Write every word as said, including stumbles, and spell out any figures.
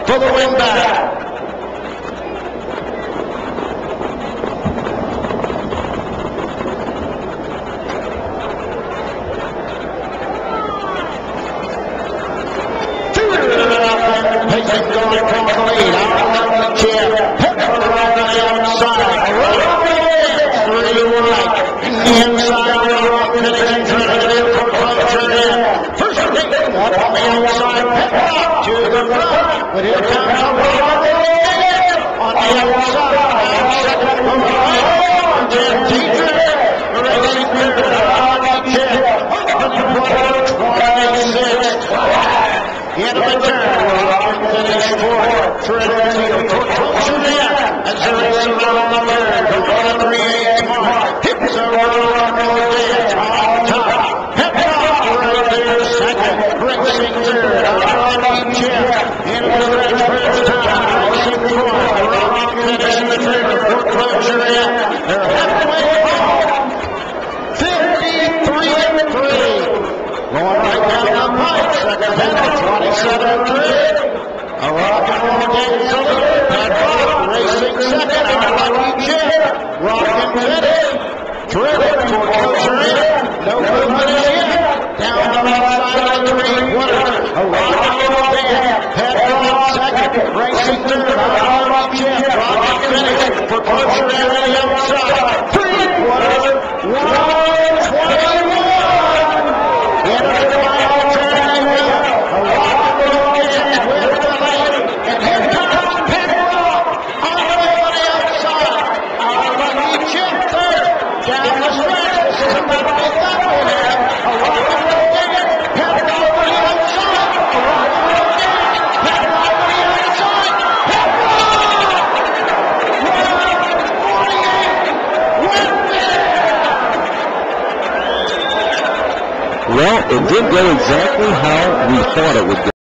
for the Winbak. Pacing going across the lead. Out of the chair. Hit around the outside. Around the edge. Three right. Inside the rock. Finishing trying to get in for closure in. First date up on the outside. Pit rock to the front. But here comes a rock on the edge. On the outside. Now second from the right. Argentina. Racing third. Out of the chair. Opening quarter twenty-six. Into the turn. Finish fourth. Treadwell for closure in. As the race around the third. The one and three eighths mark. Hits a roll on the edge. On top. Head off right there. Second. Racing third. On the chip. Into the stretch for the time. Racing fourth. Rock finish in the trigger. For closure in. They're halfway home. fifty-three and three. Going right down the pipe. Second penalty. twenty-seven three. A rock and roll game to the Pat Rock racing second. Our lucky chip. Rock and finish. Driven for closer in. No movement is yet. Down the left side of the three quarter. A rock and roll game. Pat Rock second. Racing third. Our lucky chip. Rock and finish for closer in on the outside. Three quarter. one twenty-one. Into the final turn. A rock and roll game with the lead. And here comes Pat Rock on the way on the outside. Our lucky chip third. Down the stretch. This is about to be done with him. A rock and roll game. Pat Rock on the outside. A rock and roll game. Pat Rock on the outside. Pat Rock! one forty-eight. Win there! Well, it did go exactly how we thought it would go.